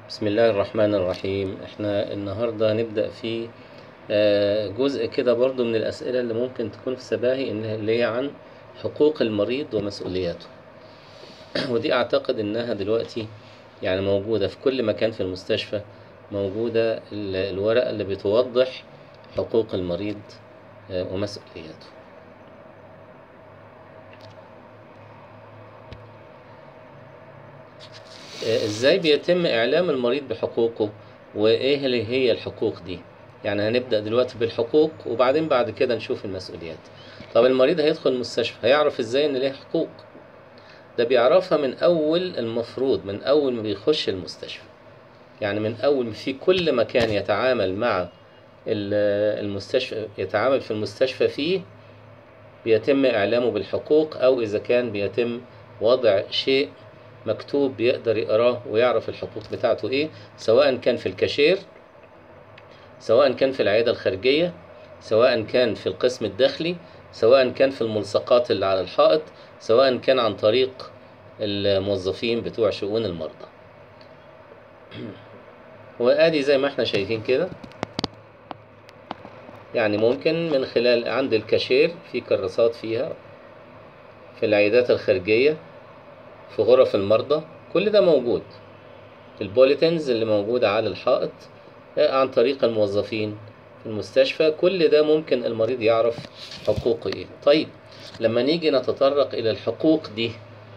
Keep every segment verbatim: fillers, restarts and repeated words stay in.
بسم الله الرحمن الرحيم. احنا النهاردة هنبدأ في جزء كده برضو من الأسئلة اللي ممكن تكون في سباهي، اللي هي عن حقوق المريض ومسؤولياته. ودي أعتقد إنها دلوقتي يعني موجودة في كل مكان في المستشفى، موجودة الورقة اللي بتوضح حقوق المريض ومسؤولياته. ازاي بيتم اعلام المريض بحقوقه وايه اللي هي الحقوق دي؟ يعني هنبدأ دلوقتي بالحقوق وبعدين بعد كده نشوف المسؤوليات. طب المريض هيدخل المستشفى هيعرف ازاي ان ليه حقوق؟ ده بيعرفها من اول، المفروض من اول ما بيخش المستشفى، يعني من اول في كل مكان يتعامل مع المستشفى، يتعامل في المستشفى فيه، بيتم اعلامه بالحقوق، او اذا كان بيتم وضع شيء مكتوب بيقدر يقراه ويعرف الحقوق بتاعته ايه، سواء كان في الكاشير، سواء كان في العيادة الخارجية، سواء كان في القسم الداخلي، سواء كان في الملصقات اللي على الحائط، سواء كان عن طريق الموظفين بتوع شؤون المرضى. وادي زي ما احنا شايفين كده، يعني ممكن من خلال عند الكاشير في كراسات فيها، في العيادات الخارجية، في غرف المرضى، كل ده موجود. البوليتنز اللي موجودة على الحائط عن طريق الموظفين في المستشفى، كل ده ممكن المريض يعرف حقوقه ايه. طيب لما نيجي نتطرق الى الحقوق دي،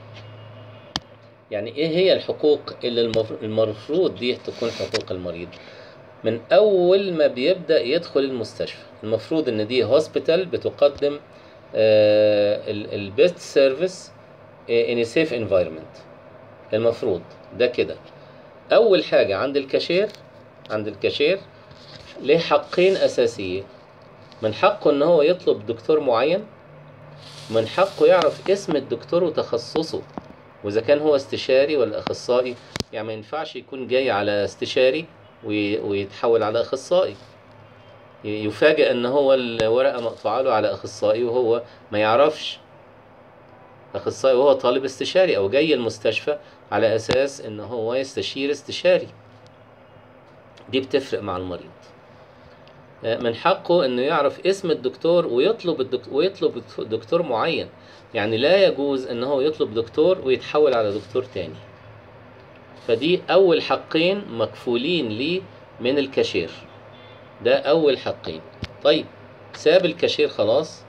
يعني ايه هي الحقوق اللي المفروض دي تكون حقوق المريض؟ من اول ما بيبدأ يدخل المستشفى المفروض ان دي هوسبيتال بتقدم البيست سيرفيس in a safe environment. المفروض ده كده. اول حاجة عند الكاشير، عند الكاشير ليه حقين اساسيين. من حقه ان هو يطلب دكتور معين، من حقه يعرف اسم الدكتور وتخصصه، واذا كان هو استشاري ولا اخصائي. يعني ما ينفعش يكون جاي على استشاري ويتحول على اخصائي، يفاجئ ان هو الورقة مقطوعه له على اخصائي وهو ما يعرفش اخصائي، وهو طالب استشاري او جاي المستشفى على اساس ان هو يستشير استشاري. دي بتفرق مع المريض. من حقه انه يعرف اسم الدكتور ويطلب الدكتور ويطلب دكتور معين. يعني لا يجوز ان هو يطلب دكتور ويتحول على دكتور تاني. فدي اول حقين مكفولين ليه من الكاشير، ده اول حقين. طيب ساب الكاشير خلاص،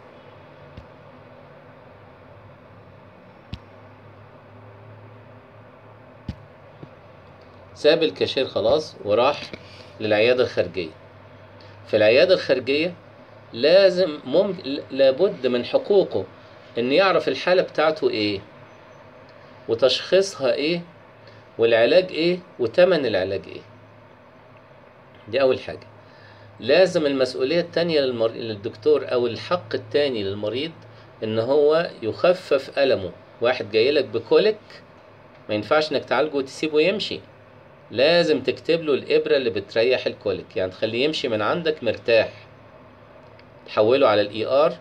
ساب الكاشير خلاص وراح للعيادة الخارجية. في العيادة الخارجية لازم ممكن لابد من حقوقه ان يعرف الحالة بتاعته ايه، وتشخيصها ايه، والعلاج ايه، وتمن العلاج ايه. دي اول حاجة. لازم المسؤولية التانية للمر... للدكتور او الحق التاني للمريض ان هو يخفف ألمه. واحد جايلك بكوليك، ما ينفعش انك تعالجه وتسيبه يمشي، لازم تكتب له الإبرة اللي بتريح الكوليك، يعني تخليه يمشي من عندك مرتاح، تحوله على الاي ار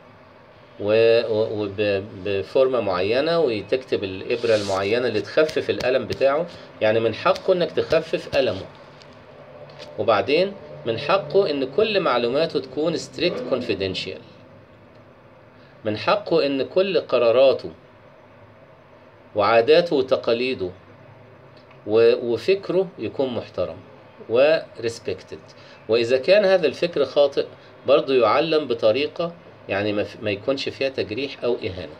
وبفورمة معينة، وتكتب الإبرة المعينة اللي تخفف الألم بتاعه. يعني من حقه انك تخفف ألمه. وبعدين من حقه ان كل معلوماته تكون strict confidential. من حقه ان كل قراراته وعاداته وتقاليده وفكره يكون محترم و respected. واذا كان هذا الفكر خاطئ برضو يعلم بطريقة يعني ما يكونش فيها تجريح او اهانة.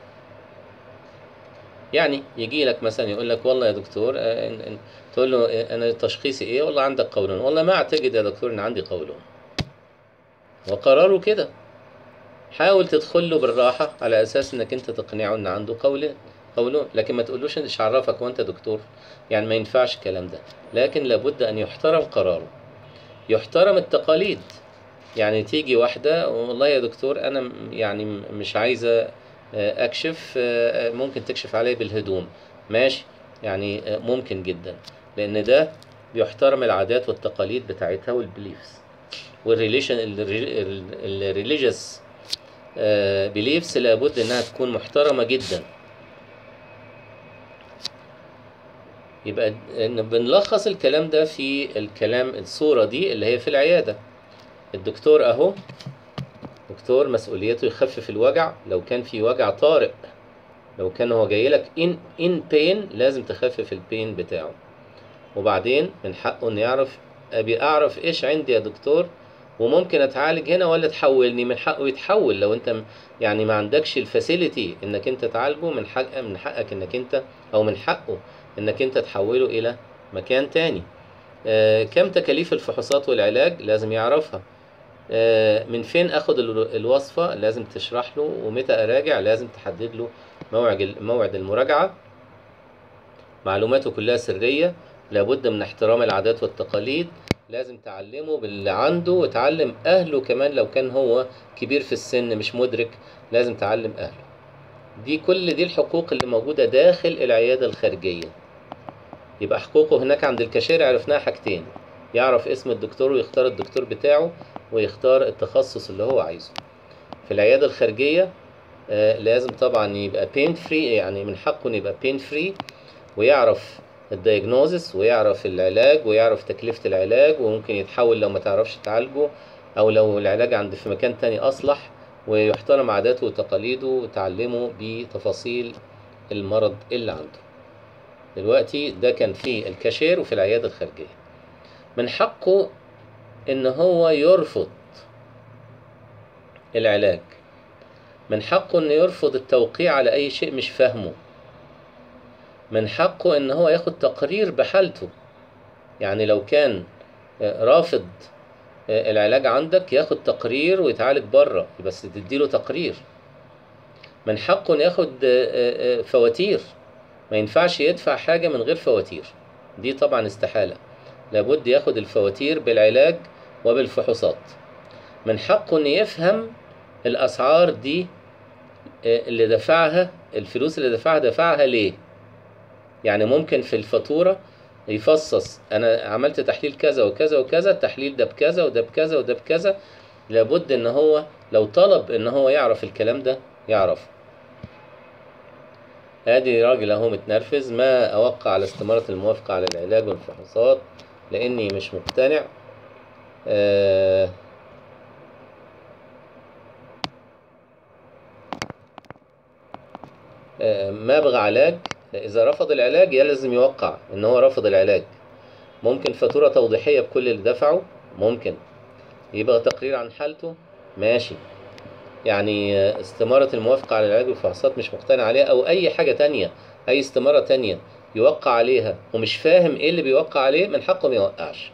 يعني يجي لك مثلا يقول لك والله يا دكتور، تقول له انا تشخيصي ايه؟ والله عندك قولون. والله ما اعتقد يا دكتور ان عندي قولون، وقراره كده. حاول تدخل له بالراحة على اساس انك انت تقنعه ان عنده قولون قولون لكن ما تقولوش ايش عرفك وانت دكتور. يعني ما ينفعش الكلام ده. لكن لابد ان يحترم قراره، يحترم التقاليد. يعني تيجي واحدة والله يا دكتور انا يعني مش عايزة اكشف، ممكن تكشف عليه بالهدوم. ماشي، يعني ممكن جدا، لان ده بيحترم العادات والتقاليد بتاعتها والبليفز والريليشن الريليجيوس بليفز، لابد انها تكون محترمة جدا. يبقى إن بنلخص الكلام ده في الكلام الصورة دي اللي هي في العيادة. الدكتور أهو، دكتور مسؤوليته يخفف الوجع لو كان في وجع طارئ. لو كان هو جاي لك in in pain لازم تخفف البين بتاعه. وبعدين من حقه انه يعرف ابي اعرف ايش عندي يا دكتور، وممكن اتعالج هنا ولا تحولني. من حقه يتحول لو انت يعني ما عندكش الفاسيلتي انك انت تعالجه. من حق من حقك انك انت او من حقه انك انت تحوله الى مكان تاني. آه كم تكاليف الفحوصات والعلاج لازم يعرفها. آه من فين اخد الوصفة لازم تشرح له. ومتى اراجع لازم تحدد له موعد موعد المراجعة. معلوماته كلها سرية، لابد من احترام العادات والتقاليد. لازم تعلمه باللي عنده وتعلم أهله كمان. لو كان هو كبير في السن مش مدرك لازم تعلم أهله. دي كل دي الحقوق اللي موجودة داخل العيادة الخارجية. يبقى حقوقه هناك عند الكاشير عرفناها حاجتين: يعرف اسم الدكتور ويختار الدكتور بتاعه ويختار التخصص اللي هو عايزه. في العيادة الخارجية آه لازم طبعا يبقى pain free، يعني من حقه إنه يبقى pain free، ويعرف الدايجنوزس ويعرف العلاج ويعرف تكلفة العلاج، وممكن يتحول لو ما تعرفش تعالجه، او لو العلاج عند في مكان تاني اصلح. ويحترم عاداته وتقاليده وتعلمه بتفاصيل المرض اللي عنده. دلوقتي ده كان في الكاشير وفي العيادة الخارجية. من حقه ان هو يرفض العلاج. من حقه انه يرفض التوقيع على اي شيء مش فاهمه. من حقه ان هو ياخد تقرير بحالته. يعني لو كان رافض العلاج عندك ياخد تقرير ويتعالج بره، بس تديله تقرير. من حقه انه ياخد فواتير. ما ينفعش يدفع حاجة من غير فواتير، دي طبعا استحالة. لابد ياخد الفواتير بالعلاج وبالفحوصات. من حقه انه يفهم الاسعار دي اللي دفعها، الفلوس اللي دفعها دفعها ليه. يعني ممكن في الفاتورة يفصص: انا عملت تحليل كذا وكذا وكذا، التحليل ده بكذا وده بكذا وده بكذا. لابد ان هو لو طلب ان هو يعرف الكلام ده يعرف. ادي راجل اهو متنرفز: ما اوقع على استمارة الموافقة على العلاج والفحوصات لاني مش مقتنع. آه آه ما ابغى علاج. اذا رفض العلاج يلزم يوقع ان هو رفض العلاج. ممكن فاتورة توضيحية بكل اللي دفعه، ممكن يبقى تقرير عن حالته، ماشي. يعني استمارة الموافقة على العلاج والفحوصات مش مقتنع عليها، او اي حاجة تانية، اي استمارة تانية يوقع عليها ومش فاهم ايه اللي بيوقع عليه، من حقه ما يوقعش.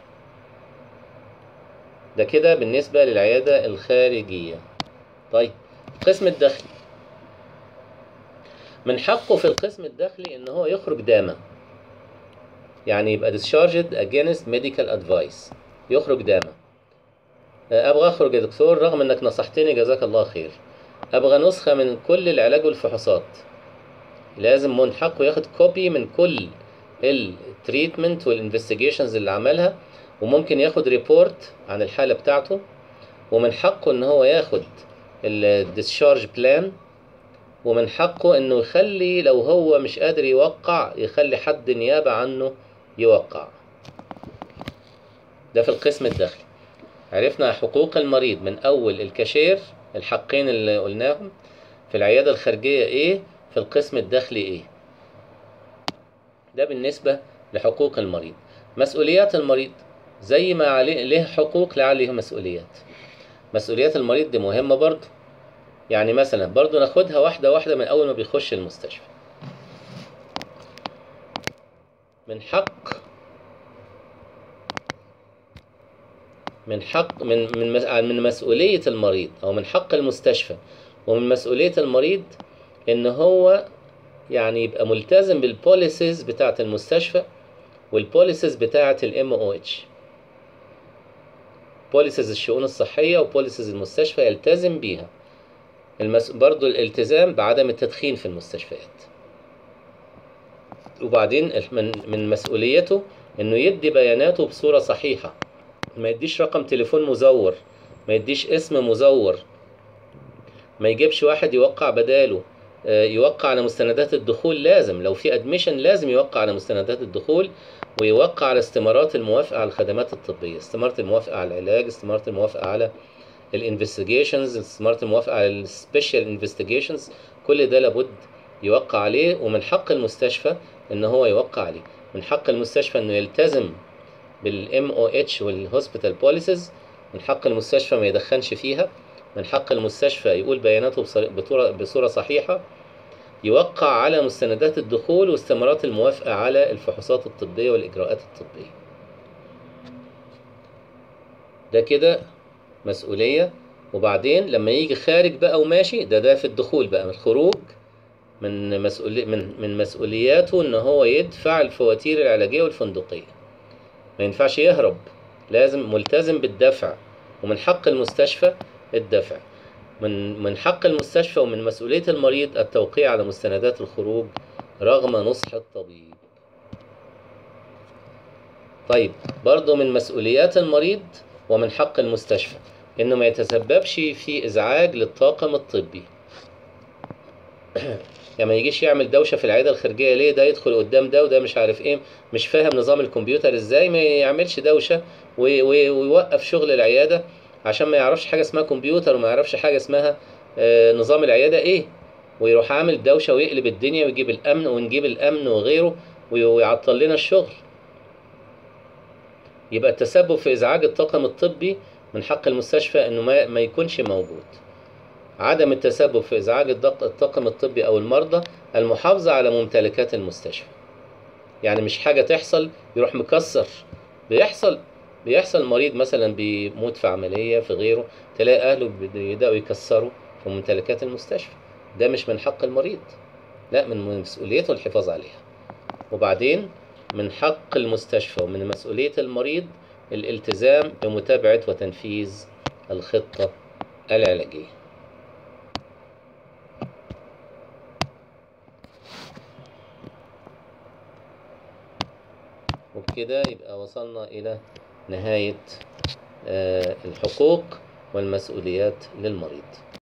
ده كده بالنسبة للعيادة الخارجية. طيب القسم الداخلي، من حقه في القسم الداخلي ان هو يخرج دامة. يعني يبقى discharged against medical advice، يخرج دامة. ابغى اخرج يا دكتور رغم انك نصحتني جزاك الله خير، ابغى نسخة من كل العلاج والفحوصات. لازم من حقه ياخد كوبي من كل التريتمنت والانفستيجيشنز اللي عملها، وممكن ياخد ريبورت عن الحالة بتاعته. ومن حقه ان هو ياخد الديسشارج بلان. ومن حقه انه يخلي لو هو مش قادر يوقع يخلي حد نيابة عنه يوقع. ده في القسم الداخلي. عرفنا حقوق المريض من اول الكاشير، الحقين اللي قلناهم. في العيادة الخارجية ايه، في القسم الداخلي ايه. ده بالنسبة لحقوق المريض. مسؤوليات المريض زي ما عليه له حقوق لا عليه مسؤوليات. مسؤوليات المريض دي مهمة برضو. يعني مثلا برضو ناخدها واحدة واحدة من أول ما بيخش المستشفى. من حق من حق من من من مسؤولية المريض، أو من حق المستشفى ومن مسؤولية المريض إن هو يعني يبقى ملتزم بالبوليسيز بتاعة المستشفى والبوليسيز بتاعة الام او اتش. بوليسيز الشؤون الصحية وبوليسيز المستشفى يلتزم بيها. المس... برضو الالتزام بعدم التدخين في المستشفيات. وبعدين من من مسؤوليته انه يدي بياناته بصورة صحيحة. ما يديش رقم تليفون مزور، ما يديش اسم مزور، ما يجيبش واحد يوقع بداله. يوقع على مستندات الدخول، لازم لو في ادميشن لازم يوقع على مستندات الدخول، ويوقع على استمارات الموافقة على الخدمات الطبية، استمارة الموافقة على العلاج، استمارة الموافقة على الانفستيجيشنز، استمارة الموافقة على السبيشال انفستيجيشنز، كل ده لابد يوقع عليه. ومن حق المستشفى ان هو يوقع عليه، من حق المستشفى انه يلتزم بالام او اتش والهوسبيتال بوليسز، من حق المستشفى ما يدخنش فيها، من حق المستشفى يقول بياناته بصورة صحيحة، يوقع على مستندات الدخول واستمارات الموافقة على الفحوصات الطبية والإجراءات الطبية. ده كده مسؤولية. وبعدين لما يجي خارج بقى وماشي، ده ده في الدخول بقى، من الخروج من مسؤولي من من مسؤولياته ان هو يدفع الفواتير العلاجية والفندقية، ما ينفعش يهرب، لازم ملتزم بالدفع. ومن حق المستشفى الدفع، من من حق المستشفى ومن مسؤولية المريض التوقيع على مستندات الخروج رغم نصح الطبيب. طيب برضه من مسؤوليات المريض ومن حق المستشفى انه ما يتسببش في ازعاج للطاقم الطبي. يعني ما يجيش يعمل دوشة في العيادة الخارجية، ليه؟ ده يدخل قدام ده وده مش عارف ايه، مش فاهم نظام الكمبيوتر ازاي، ما يعملش دوشة ويوقف شغل العيادة عشان ما يعرفش حاجة اسمها كمبيوتر وما يعرفش حاجة اسمها آه نظام العيادة ايه، ويروح عامل دوشة ويقلب الدنيا ويجيب الامن ونجيب الامن وغيره ويعطل لنا الشغل. يبقى التسبب في ازعاج الطاقم الطبي من حق المستشفى انه ما, ما يكونش موجود. عدم التسبب في ازعاج الطاقم الطبي او المرضى المحافظة على ممتلكات المستشفى. يعني مش حاجة تحصل يروح مكسر، بيحصل بيحصل مريض مثلا بيموت في عملية في غيره، تلاقي اهله بيبدأوا يكسروا في ممتلكات المستشفى، ده مش من حق المريض، لا، من مسؤوليته الحفاظ عليها. وبعدين من حق المستشفى ومن مسؤولية المريض الالتزام بمتابعة وتنفيذ الخطة العلاجية. وبكده يبقى وصلنا إلى نهاية الحقوق والمسؤوليات للمريض.